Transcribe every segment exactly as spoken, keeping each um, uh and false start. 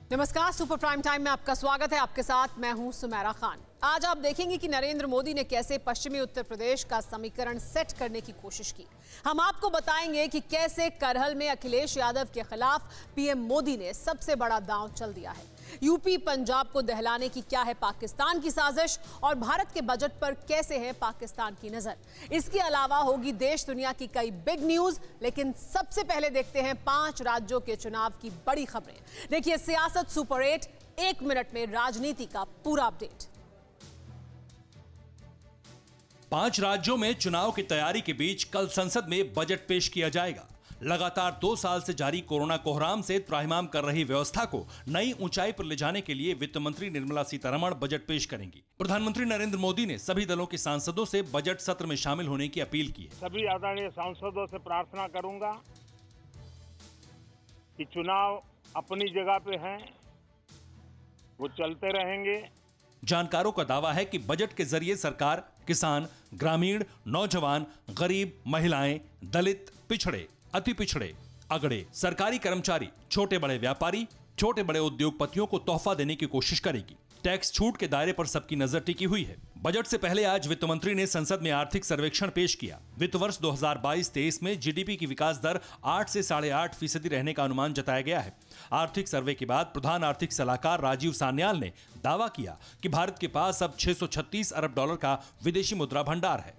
नमस्कार, super prime time में आपका स्वागत है। आपके साथ मैं हूं सुमेरा खान। आज आप देखेंगे कि नरेंद्र मोदी ने कैसे पश्चिमी उत्तर प्रदेश का समीकरण सेट करने की कोशिश की। हम आपको बताएंगे कि कैसे करहल में अखिलेश यादव के खिलाफ पीएम मोदी ने सबसे बड़ा दांव चल दिया है। यूपी पंजाब को दहलाने की क्या है पाकिस्तान की साजिश, और भारत के बजट पर कैसे है पाकिस्तान की नजर। इसके अलावा होगी देश दुनिया की कई बिग न्यूज, लेकिन सबसे पहले देखते हैं पांच राज्यों के चुनाव की बड़ी खबरें। देखिए सियासत सुपर एट, एक मिनट में राजनीति का पूरा अपडेट। पांच राज्यों में चुनाव की तैयारी के बीच कल संसद में बजट पेश किया जाएगा। लगातार दो साल से जारी कोरोना कोहराम से त्राहिमाम कर रही व्यवस्था को नई ऊंचाई पर ले जाने के लिए वित्त मंत्री निर्मला सीतारमण बजट पेश करेंगी। प्रधानमंत्री नरेंद्र मोदी ने सभी दलों के सांसदों से बजट सत्र में शामिल होने की अपील की है। सभी आदरणीय सांसदों से प्रार्थना करूंगा कि चुनाव अपनी जगह पे हैं, वो चलते रहेंगे। जानकारों का दावा है कि बजट के जरिए सरकार किसान, ग्रामीण, नौजवान, गरीब, महिलाएं, दलित, पिछड़े, अति पिछड़े, अगड़े, सरकारी कर्मचारी, छोटे बड़े व्यापारी, छोटे बड़े उद्योगपतियों को तोहफा देने की कोशिश करेगी। टैक्स छूट के दायरे पर सबकी नजर टिकी हुई है। बजट से पहले आज वित्त मंत्री ने संसद में आर्थिक सर्वेक्षण पेश किया। वित्त वर्ष दो हज़ार बाईस तेईस में जीडीपी की विकास दर आठ से साढ़े आठ फीसदी रहने का अनुमान जताया गया है। आर्थिक सर्वे के बाद प्रधान आर्थिक सलाहकार राजीव सान्याल ने दावा किया कि भारत के पास अब छह सौ छत्तीस अरब डॉलर का विदेशी मुद्रा भंडार है।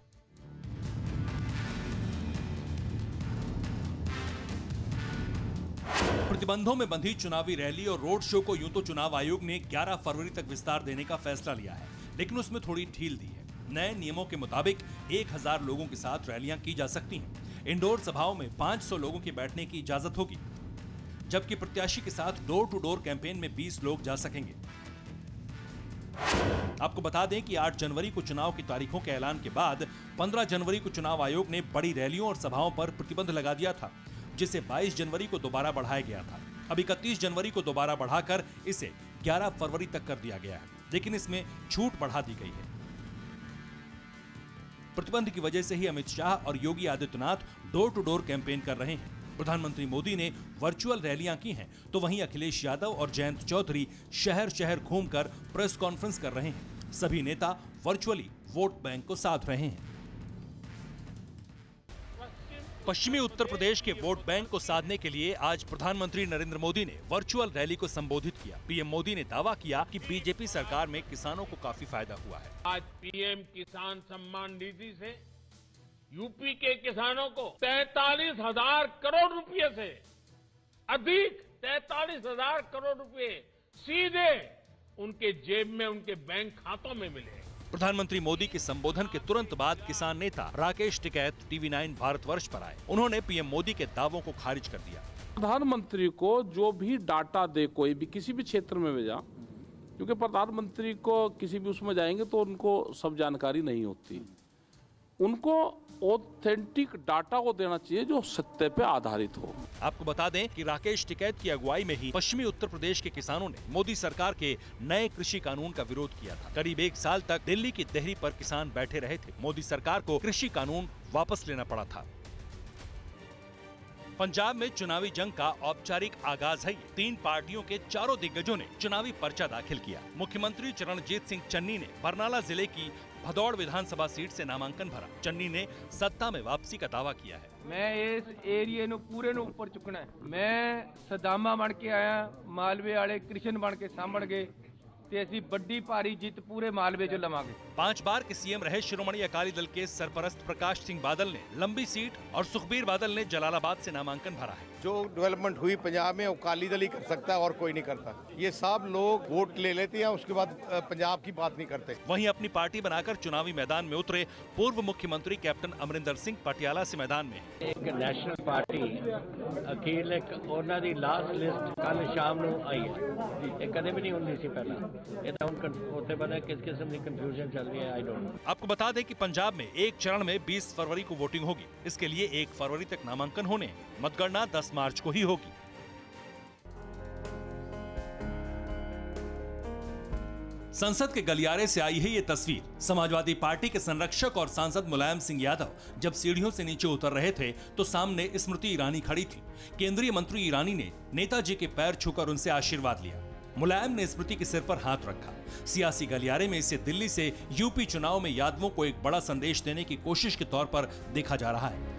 प्रतिबंधों में बंधी चुनावी रैली और रोड शो को यूं तो चुनाव आयोग ने ग्यारह फरवरी तक विस्तार देने का फैसला लिया है, लेकिन उसमें थोड़ी ढील दी है। नए नियमों के मुताबिक एक हज़ार लोगों के साथ रैलियां की जा सकती हैं। इंडोर सभाओं में पाँच सौ लोगों के बैठने की इजाजत होगी, जबकि प्रत्याशी के साथ डोर टू डोर कैंपेन में बीस लोग जा सकेंगे। आपको बता दें कि आठ जनवरी को चुनाव की तारीखों के ऐलान के बाद पंद्रह जनवरी को चुनाव आयोग ने बड़ी रैलियों और सभाओं पर प्रतिबंध लगा दिया था, जिसे बाईस जनवरी को दोबारा बढ़ाया गया था। अब इकतीस जनवरी को दोबारा बढ़ाकर इसे ग्यारह फरवरी तक कर दिया गया है, लेकिन इसमें छूट बढ़ा दी गई है। प्रतिबंध की वजह से ही अमित शाह और Yogi Adityanath door to door campaign कर रहे हैं। प्रधानमंत्री मोदी ने वर्चुअल रैलियां की हैं, तो वहीं अखिलेश यादव और जयंत चौधरी शहर शहर घूमकर प्रेस कॉन्फ्रेंस कर रहे हैं। सभी नेता वर्चुअली वोट बैंक को साध रहे हैं। पश्चिमी उत्तर प्रदेश के वोट बैंक को साधने के लिए आज प्रधानमंत्री नरेंद्र मोदी ने वर्चुअल रैली को संबोधित किया। पीएम मोदी ने दावा किया कि बीजेपी सरकार में किसानों को काफी फायदा हुआ है। आज पीएम किसान सम्मान निधि से यूपी के किसानों को तैतालीस हजार करोड़ रुपए से अधिक तैतालीस हजार करोड़ रुपए सीधे उनके जेब में, उनके बैंक खातों में मिले। प्रधानमंत्री मोदी के संबोधन के तुरंत बाद किसान नेता राकेश टिकैत टीवी नाइन भारतवर्ष पर आए। उन्होंने पीएम मोदी के दावों को खारिज कर दिया। प्रधानमंत्री को जो भी डाटा दे कोई भी किसी भी क्षेत्र में भेजा, क्योंकि प्रधानमंत्री को किसी भी उसमें जाएंगे तो उनको सब जानकारी नहीं होती। उनको ऑथेंटिक डाटा को देना चाहिए जो सत्य पे आधारित हो। आपको बता दें कि राकेश टिकैत की अगुवाई में ही पश्चिमी उत्तर प्रदेश के किसानों ने मोदी सरकार के नए कृषि कानून का विरोध किया था। करीब एक साल तक दिल्ली की देहरी पर किसान बैठे रहे थे। मोदी सरकार को कृषि कानून वापस लेना पड़ा था। पंजाब में चुनावी जंग का औपचारिक आगाज है। तीन पार्टियों के चारों दिग्गजों ने चुनावी पर्चा दाखिल किया। मुख्यमंत्री चरणजीत सिंह चन्नी ने बरनाला जिले की भदौड़ विधानसभा सीट से नामांकन भरा। चन्नी ने सत्ता में वापसी का दावा किया है। मैं इस एरिए नु पूरे नु ऊपर चुकना है। मैं सदामा बन के आया, मालवे वाले कृष्ण बन के सामण गए ते असी बड़ी भारी जीत पूरे मालवे जो लवांगे। पांच बार के सीएम रहे शिरोमणि अकाली दल के सरपरस्त प्रकाश सिंह बादल ने लंबी सीट और सुखबीर बादल ने जलालाबाद से नामांकन भरा है। जो डेवलपमेंट हुई पंजाब में, अकाली दल ही कर सकता है और कोई नहीं करता। ये सब लोग वोट ले लेते हैं, उसके बाद पंजाब की बात नहीं करते। वहीं अपनी पार्टी बनाकर चुनावी मैदान में उतरे पूर्व मुख्यमंत्री कैप्टन अमरिंदर सिंह पटियाला से मैदान में। एक नेशनल पार्टी अखील एक ਉਹਨਾਂ ਦੀ ਲਾਸਟ ਲਿਸਟ ਕੱਲ ਸ਼ਾਮ ਨੂੰ ਆਈ ਹੈ। ਇਹ ਕਦੇ ਵੀ ਨਹੀਂ ਹੁੰਦੀ ਸੀ ਪਹਿਲਾਂ। ਇਹ ਤਾਂ ਹੁਣ ਉੱਥੇ ਪਤਾ किस किस्म की कंफ्यूजन चल रही है, आई डोंट नो। आपको बता दें कि पंजाब में एक चरण में बीस फरवरी को वोटिंग होगी। इसके लिए एक फरवरी तक नामांकन होने, मतगणना दस मार्च को ही होगी। संसद के गलियारे से आई है ये तस्वीर। समाजवादी पार्टी के संरक्षक और सांसद मुलायम सिंह यादव जब सीढ़ियों से नीचे उतर रहे थे तो सामने स्मृति ईरानी खड़ी थी। केंद्रीय मंत्री ईरानी ने नेताजी के पैर छूकर उनसे आशीर्वाद लिया। मुलायम ने स्मृति के सिर पर हाथ रखा। सियासी गलियारे में इसे दिल्ली से यूपी चुनाव में यादवों को एक बड़ा संदेश देने की कोशिश के तौर पर देखा जा रहा है।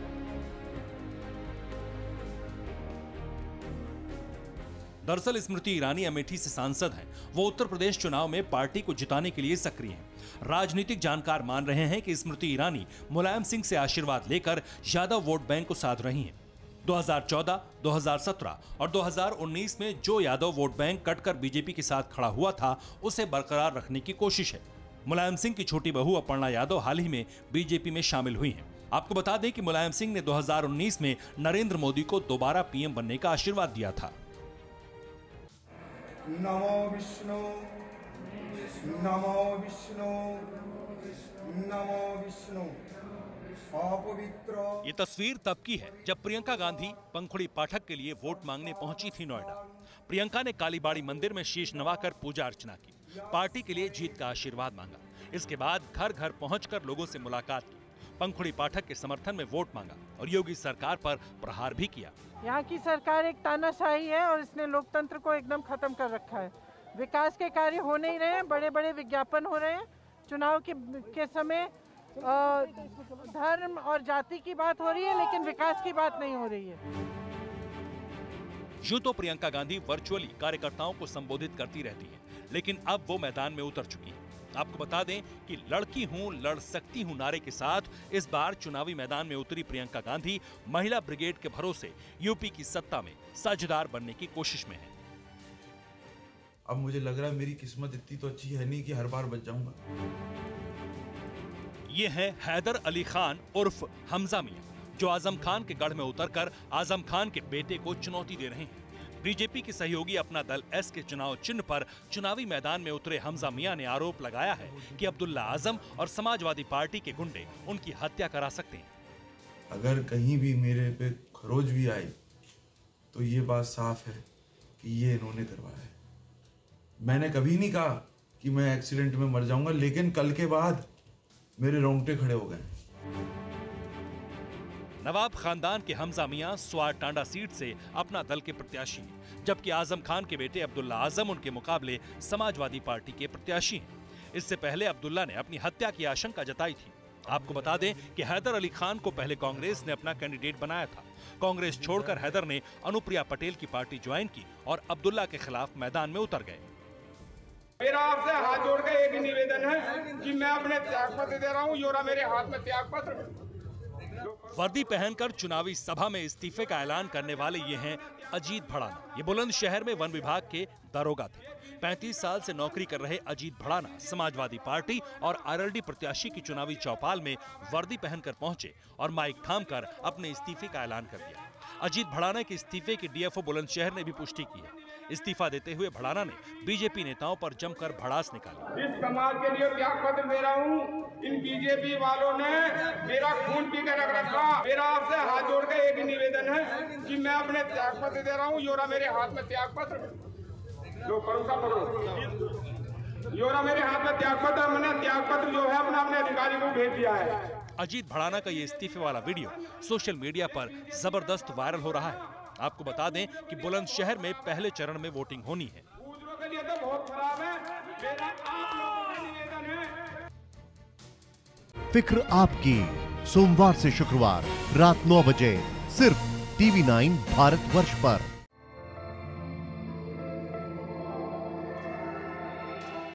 दरअसल स्मृति ईरानी अमेठी से सांसद हैं। वो उत्तर प्रदेश चुनाव में पार्टी को जिताने के लिए सक्रिय हैं। राजनीतिक जानकार मान रहे हैं कि स्मृति ईरानी मुलायम सिंह से आशीर्वाद लेकर यादव वोट बैंक को साध रही हैं। दो हज़ार चौदह, दो हज़ार सत्रह और दो हज़ार उन्नीस में जो यादव वोट बैंक कटकर बीजेपी के साथ खड़ा हुआ था, उसे बरकरार रखने की कोशिश है। मुलायम सिंह की छोटी बहू अपर्णा यादव हाल ही में बीजेपी में शामिल हुई हैं। आपको बता दें कि मुलायम सिंह ने दो हज़ार उन्नीस में नरेंद्र मोदी को दोबारा पीएम बनने का आशीर्वाद दिया था। नमो विष्णु नमो विष्णु नमो विष्णु अपवित्र। ये तस्वीर तब की है जब प्रियंका गांधी पंखुड़ी पाठक के लिए वोट मांगने पहुंची थी नोएडा। प्रियंका ने कालीबाड़ी मंदिर में शीश नवाकर पूजा अर्चना की, पार्टी के लिए जीत का आशीर्वाद मांगा। इसके बाद घर घर पहुंचकर लोगों से मुलाकात की, पंखुड़ी पाठक के समर्थन में वोट मांगा और योगी सरकार पर प्रहार भी किया। यहाँ की सरकार एक तानाशाही है और इसने लोकतंत्र को एकदम खत्म कर रखा है। विकास के कार्य हो नहीं रहे हैं, बड़े बड़े विज्ञापन हो रहे हैं। चुनाव के के समय धर्म और जाति की बात हो रही है, लेकिन विकास की बात नहीं हो रही है। यूं तो प्रियंका गांधी वर्चुअली कार्यकर्ताओं को संबोधित करती रहती हैं, लेकिन अब वो मैदान में उतर चुकी हैं। आपको बता दें कि लड़की हूं, लड़ सकती हूं नारे के साथ इस बार चुनावी मैदान में उतरी प्रियंका गांधी महिला ब्रिगेड के भरोसे यूपी की सत्ता में साझेदार बनने की कोशिश में है। अब मुझे लग रहा है मेरी किस्मत इतनी तो अच्छी है नहीं कि हर बार बच जाऊंगा। ये है हैदर अली खान उर्फ हमजा मियां, जो आजम खान के गढ़ में उतरकर आजम खान के बेटे को चुनौती दे रहे हैं। बीजेपी के सहयोगी अपना दल एस के चुनाव चिन्ह पर चुनावी मैदान में उतरे हमजा मियां ने आरोप लगाया है कि अब्दुल्ला आजम और समाजवादी पार्टी के गुंडे उनकी हत्या करा सकते हैं। अगर कहीं भी मेरे पे खरोच भी आई तो ये बात साफ है कि ये इन्होंने करवाया है। मैंने कभी नहीं कहा कि मैं एक्सीडेंट में मर जाऊंगा, लेकिन कल के बाद मेरे रोंगटे खड़े हो गए। नवाब खानदान के हमजा मियां स्वार टांडा सीट से अपना दल के प्रत्याशी हैं, जबकि आजम खान के बेटे अब्दुल्ला आजम उनके मुकाबले समाजवादी पार्टी के प्रत्याशी हैं। इससे पहले अब्दुल्ला ने अपनी हत्या की आशंका जताई थी। आपको बता दें कि हैदर अली खान को पहले कांग्रेस ने अपना कैंडिडेट बनाया था। कांग्रेस छोड़कर हैदर ने अनुप्रिया पटेल की पार्टी ज्वाइन की और अब्दुल्ला के खिलाफ मैदान में उतर गए। मेरा आपसे हाथ जोड़ के एक निवेदन है कि मैं अपने त्याग पत्र दे रहा हूँ। योरा मेरे हाथ में त्याग पत्र। वर्दी पहनकर चुनावी सभा में इस्तीफे का ऐलान करने वाले ये हैं अजीत भड़ाना। ये बुलंदशहर में वन विभाग के दरोगा थे। पैंतीस साल से नौकरी कर रहे अजीत भड़ाना समाजवादी पार्टी और आरएलडी प्रत्याशी की चुनावी चौपाल में वर्दी पहनकर पहुंचे और माइक थामकर अपने इस्तीफे का ऐलान कर दिया। अजीत भड़ाना के इस्तीफे की डीएफओ बुलंदशहर ने भी पुष्टि की है। इस्तीफा देते हुए भड़ाना ने बीजेपी नेताओं पर जमकर भड़ास निकाली। इस समाज के लिए त्याग पत्र दे रहा हूँ। इन बीजेपी वालों ने मेरा खून पी कर रख रखा। मेरा आपसे हाथ जोड़ के एक निवेदन है कि मैं अपने त्याग पत्र दे रहा हूँ। योरा मेरे हाथ में त्याग पत्र, जो परोसा पकड़ो। योरा मेरे हाथ में त्याग पत्र, मैंने त्याग पत्र जो है अपना अपने अधिकारी को भेज दिया है। अजीत भड़ाना का ये इस्तीफे वाला वीडियो सोशल मीडिया पर जबरदस्त वायरल हो रहा है। आपको बता दें कि बुलंदशहर में पहले चरण में वोटिंग होनी है। के लिए तो बहुत खराब है। मेरा आप लोगों से निवेदन है। फिक्र आपकी, सोमवार से शुक्रवार रात नौ बजे सिर्फ टीवी नाइन भारतवर्ष पर।